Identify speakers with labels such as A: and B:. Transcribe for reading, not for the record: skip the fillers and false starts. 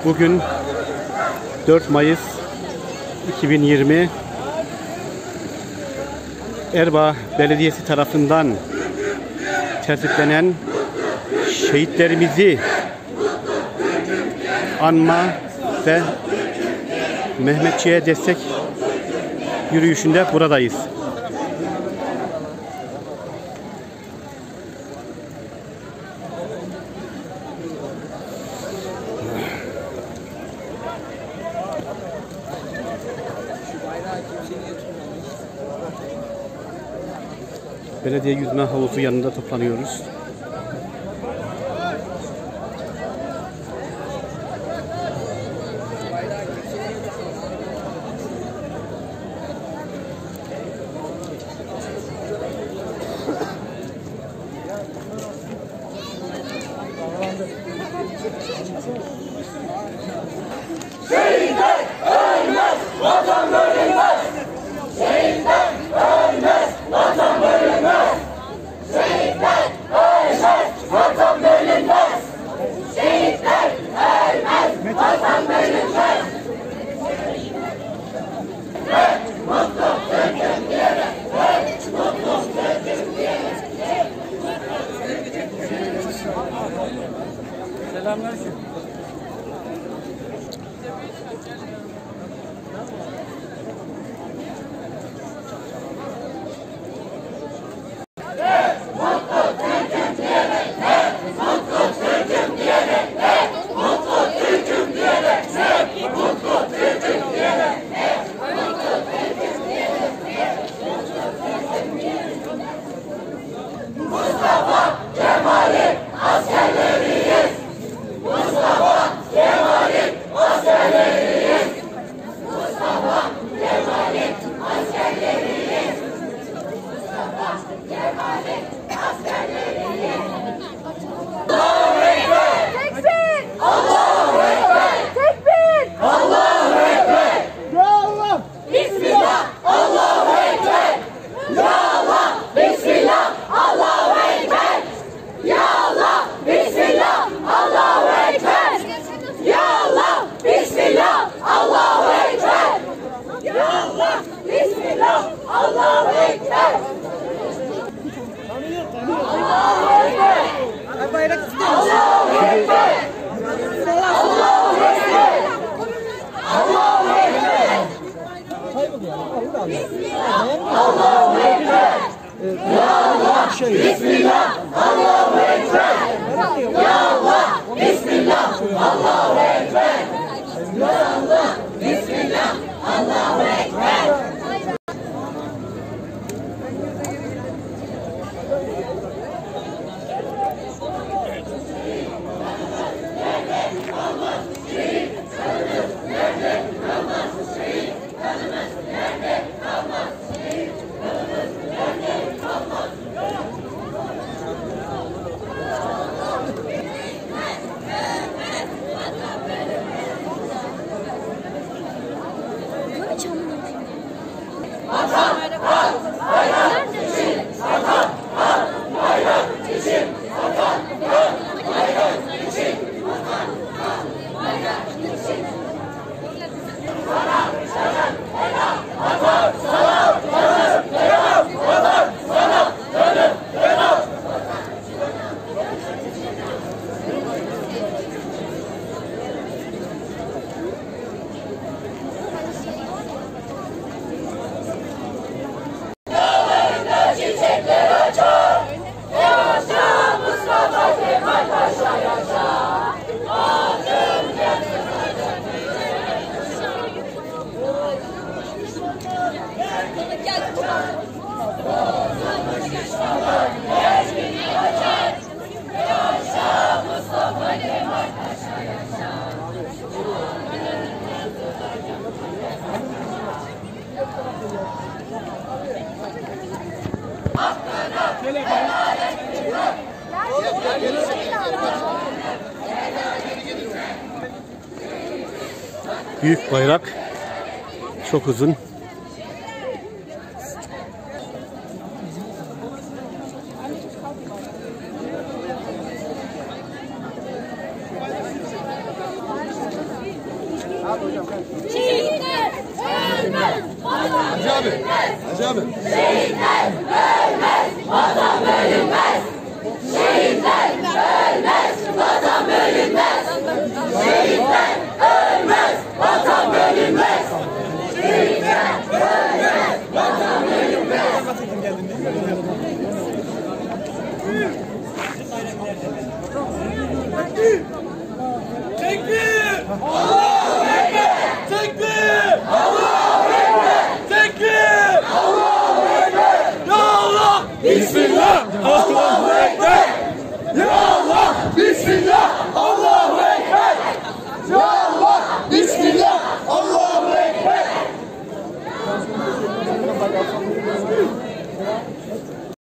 A: Bugün 4 Mayıs 2020 Erbaa Belediyesi tarafından tertiplenen şehitlerimizi anma ve Mehmetçiğe destek yürüyüşünde buradayız. Belediye yüzme havuzu yanında toplanıyoruz.
B: Şehitler ölmez, vatan bölünmez. Şehitler ölmez, vatan bölünmez. Şehitler ölmez, vatan bölünmez. Şehitler ölmez, vatan bölünmez. Ve mutlu Türk'üm diyerek, ve mutlu Türk'üm diyerek.
C: Selamünaleyküm.
B: Mustafa Kemal'in askerleriyiz. Mustafa Kemal'in askerleriyiz. Mustafa Kemal'in askerleriyiz. Mustafa Kemal'in askerleriyiz. Allahu Ekber!
D: Tekbir!
B: Allahu Ekber!
D: Tekbir!
B: Allahu Ekber!
D: Ya Allah!
B: Bismillah! Allahu Ekber! Ya Allah! Bismillah! Allahu Ekber! Ya Allah! Bismillah! Allahu Ekber! Ya Allah! Bismillah! Allahu Ekber! Ya Allah! Bismillah! Allahu Ekber! Allahu Ekber! Allahu Ekber! Allahu Ekber! Allahu Ekber! Allahu Ekber! Ya Allah! Bismillah! Allahu Ekber! Ya Allah! Bismillah! Allahu Ekber! Ya Allah! Bismillah! Allahu Ekber! Vatan, hak, bayrak için, vatan, hak, bayrak için, vatan, hak, bayrak için, vatan, hak, bayrak için. Sana, sana, helal, vatan, sana, dönüp, helal, vatan, sana, dönüp, helal. Çiçekler açar, yaşa Mustafa Kemal Paşa yaşa. Adım geldi. Yaşa Mustafa Kemal Paşa yaşa.
A: Büyük bayrak, çok uzun.
D: Şehitler ölmez, vatan
B: Hacı abi. Hacı abi.
D: Şehitler ölmez, vatan bölünmez. Şehitler ölmez, vatan bölünmez. Şehitler ölmez, vatan bölünmez. Şehitler ölmez, vatan bölünmez.
B: Tekbir!